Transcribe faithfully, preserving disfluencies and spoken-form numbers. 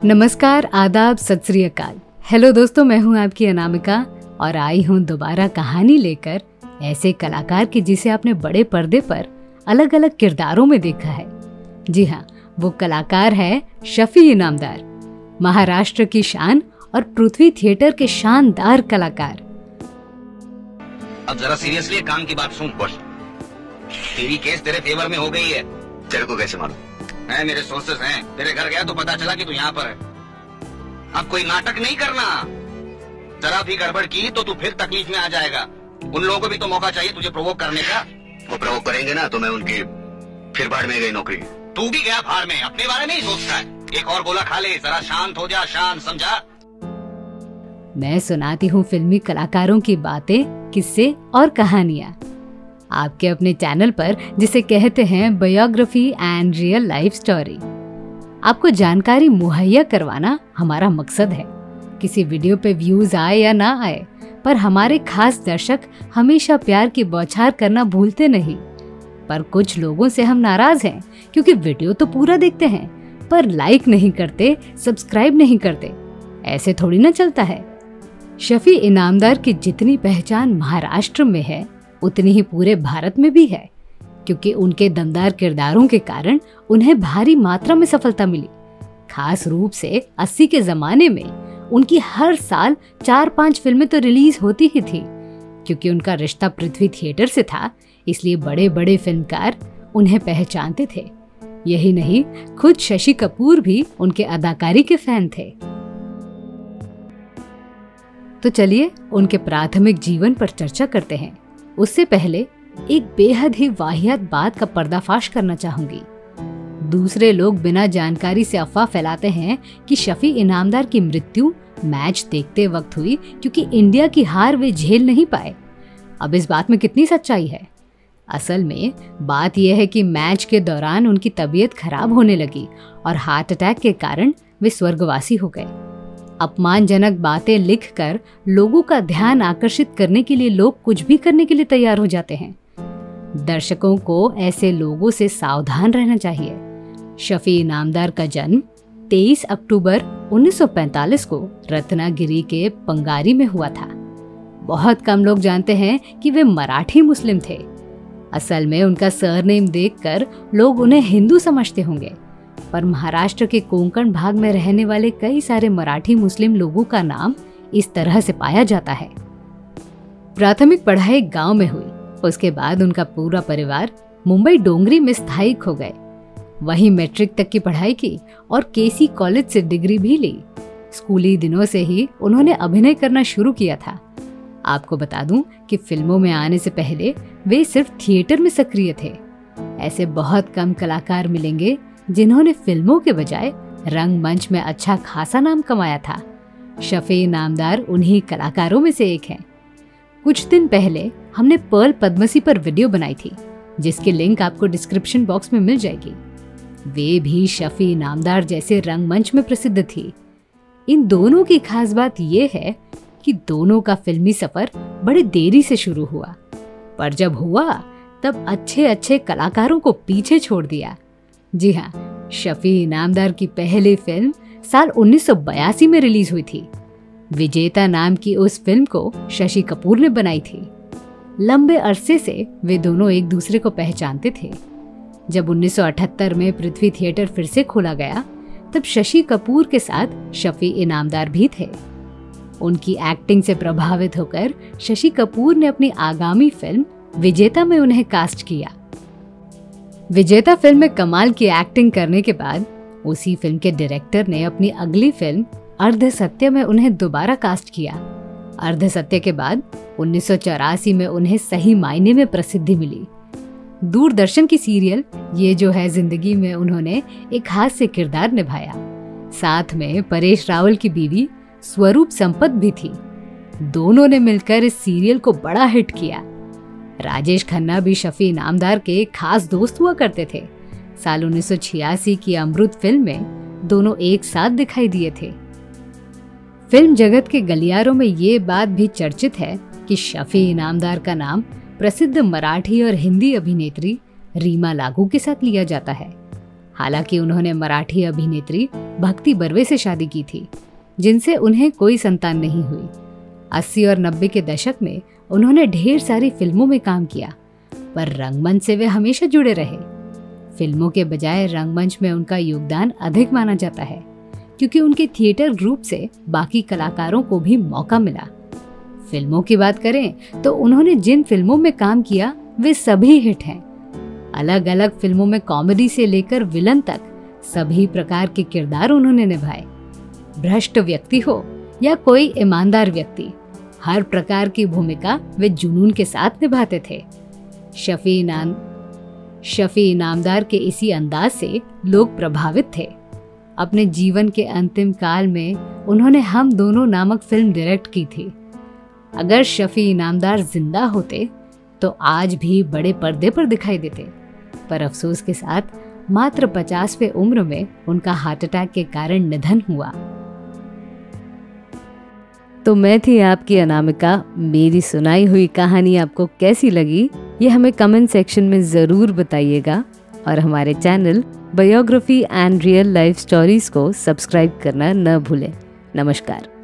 नमस्कार, आदाब, सत श्री अकाल। हेलो दोस्तों, मैं हूं आपकी अनामिका और आई हूं दोबारा कहानी लेकर ऐसे कलाकार की जिसे आपने बड़े पर्दे पर अलग अलग किरदारों में देखा है। जी हाँ, वो कलाकार है शफी इनामदार, महाराष्ट्र की शान और पृथ्वी थिएटर के शानदार कलाकार। अब जरा सीरियसली काम की बात सुन। बॉस, तेरी केस तेरे फेवर में हो गई है। तेरे को कैसे मालूम? है, मेरे सोर्सेस हैं। तेरे घर गया तो पता चला कि तू यहाँ पर है। अब कोई नाटक नहीं करना। जरा भी गड़बड़ की तो तू फिर तकलीफ में आ जाएगा। उन लोगों को भी तो मौका चाहिए तुझे प्रोवोक करने का। वो प्रोवोक करेंगे ना तो मैं उनकी फिर भाड़ में गई नौकरी। तू भी गया भाड़ में, अपने बारे में ही सोचता है। एक और गोला खा ले, जरा शांत हो जा। शांत, समझा? मैं सुनाती हूँ फिल्मी कलाकारों की बातें, किस्से और कहानियाँ आपके अपने चैनल पर, जिसे कहते हैं biography and real life story. आपको जानकारी मुहैया करवाना हमारा मकसद है। किसी वीडियो पे व्यूज आए या ना आए, पर हमारे खास दर्शक हमेशा प्यार की बौछार करना भूलते नहीं। पर कुछ लोगों से हम नाराज हैं क्योंकि वीडियो तो पूरा देखते हैं पर लाइक नहीं करते, सब्सक्राइब नहीं करते। ऐसे थोड़ी ना चलता है। शफी इनामदार की जितनी पहचान महाराष्ट्र में है उतनी ही पूरे भारत में भी है, क्योंकि उनके दमदार किरदारों के कारण उन्हें भारी मात्रा में सफलता मिली। खास रूप से अस्सी के जमाने में उनकी हर साल चार पांच फिल्में तो रिलीज होती ही थी। क्योंकि उनका रिश्ता पृथ्वी थिएटर से था, इसलिए बड़े बड़े फिल्मकार उन्हें पहचानते थे। यही नहीं, खुद शशि कपूर भी उनके अदाकारी के फैन थे। तो चलिए उनके प्राथमिक जीवन पर चर्चा करते हैं। उससे पहले एक बेहद ही वाहियात बात का पर्दाफाश करना चाहूंगी। दूसरे लोग बिना जानकारी से अफवाह फैलाते हैं कि शफी इनामदार की मृत्यु मैच देखते वक्त हुई क्योंकि इंडिया की हार वे झेल नहीं पाए। अब इस बात में कितनी सच्चाई है? असल में बात यह है कि मैच के दौरान उनकी तबीयत खराब होने लगी और हार्ट अटैक के कारण वे स्वर्गवासी हो गए। अपमानजनक बातें लिखकर लोगों का ध्यान आकर्षित करने के लिए लोग कुछ भी करने के लिए तैयार हो जाते हैं। दर्शकों को ऐसे लोगों से सावधान रहना चाहिए। शफी इनामदार का जन्म तेईस अक्टूबर उन्नीस सौ पैंतालीस को रत्नागिरी के पंगारी में हुआ था। बहुत कम लोग जानते हैं कि वे मराठी मुस्लिम थे। असल में उनका सरनेम देखकर लोग उन्हें हिंदू समझते होंगे, पर महाराष्ट्र के कोंकण भाग में रहने वाले कई सारे मराठी मुस्लिम लोगों का नाम इस तरह से पाया जाता है। प्राथमिक पढ़ाई गांव में हुई। उसके बाद उनका पूरा परिवार मुंबई डोंगरी में स्थायिक हो गए। वहीं मैट्रिक तक की पढ़ाई की और केसी कॉलेज से डिग्री भी ली। स्कूली दिनों से ही उन्होंने अभिनय करना शुरू किया था। आपको बता दूं कि फिल्मों में आने से पहले वे सिर्फ थिएटर में सक्रिय थे। ऐसे बहुत कम कलाकार मिलेंगे जिन्होंने फिल्मों के बजाय रंगमंच में अच्छा खासा नाम कमाया था। शफी इनामदार उन्हीं कलाकारों में से एक हैं। कुछ दिन पहले हमने पर्ल पद्मसी पर वीडियो बनाई थी, जिसकी लिंक आपको डिस्क्रिप्शन बॉक्स में मिल जाएगी। वे भी शफी इनामदार जैसे रंगमंच में प्रसिद्ध थी। इन दोनों की खास बात यह है कि दोनों का फिल्मी सफर बड़ी देरी से शुरू हुआ, पर जब हुआ तब अच्छे अच्छे कलाकारों को पीछे छोड़ दिया। जी हाँ, शफी इनामदार की पहली फिल्म साल उन्नीस सौ बयासी में रिलीज हुई थी। विजेता नाम की उस फिल्म को शशि कपूर ने बनाई थी। लंबे अरसे से वे दोनों एक दूसरे को पहचानते थे। जब उन्नीस सौ अठहत्तर में पृथ्वी थिएटर फिर से खोला गया, तब शशि कपूर के साथ शफी इनामदार भी थे। उनकी एक्टिंग से प्रभावित होकर शशि कपूर ने अपनी आगामी फिल्म विजेता में उन्हें कास्ट किया। विजेता फिल्म में कमाल की एक्टिंग करने के बाद उसी फिल्म के डायरेक्टर ने अपनी अगली फिल्म अर्ध सत्य में उन्हें दोबारा कास्ट किया। अर्ध सत्य के बाद उन्नीस सौ चौरासी में उन्हें सही मायने में प्रसिद्धि मिली। दूरदर्शन की सीरियल ये जो है जिंदगी में उन्होंने एक हास्य किरदार निभाया। साथ में परेश रावल की बीवी स्वरूप संपत भी थी। दोनों ने मिलकर इस सीरियल को बड़ा हिट किया। राजेश खन्ना भी शफी इनामदार के खास दोस्त हुआ करते थे। साल उन्नीस सौ छियासी की अमृत फिल्म में दोनों एक साथ दिखाई दिए थे। फिल्म जगत के गलियारों में ये बात भी चर्चित है कि शफी इनामदार का नाम प्रसिद्ध मराठी और हिंदी अभिनेत्री रीमा लागू के साथ लिया जाता है। हालांकि उन्होंने मराठी अभिनेत्री भक्ति बर्वे से शादी की थी, जिनसे उन्हें कोई संतान नहीं हुई। अस्सी और नब्बे के दशक में उन्होंने ढेर सारी फिल्मों में काम किया, पर रंगमंच से वे हमेशा जुड़े रहे। फिल्मों के बजाय रंगमंच में उनका योगदान अधिक माना जाता है, क्योंकि उनके थिएटर ग्रुप से बाकी कलाकारों को भी मौका मिला। फिल्मों की बात करें तो उन्होंने जिन फिल्मों में काम किया वे सभी हिट हैं। अलग अलग फिल्मों में कॉमेडी से लेकर विलन तक सभी प्रकार के किरदार उन्होंने निभाए। भ्रष्ट व्यक्ति हो या कोई ईमानदार व्यक्ति, हर प्रकार की भूमिका वे जुनून के साथ निभाते थे। शफी इनाम शफी इनामदार के इसी अंदाज से लोग प्रभावित थे। अपने जीवन के अंतिम काल में उन्होंने हम दोनों नामक फिल्म डायरेक्ट की थी। अगर शफी इनामदार जिंदा होते तो आज भी बड़े पर्दे पर दिखाई देते, पर अफसोस के साथ मात्र पचासवें उम्र में उनका हार्ट अटैक के कारण निधन हुआ। तो मैं थी आपकी अनामिका। मेरी सुनाई हुई कहानी आपको कैसी लगी ये हमें कमेंट सेक्शन में ज़रूर बताइएगा, और हमारे channel biography and real life stories को सब्सक्राइब करना न भूलें। नमस्कार।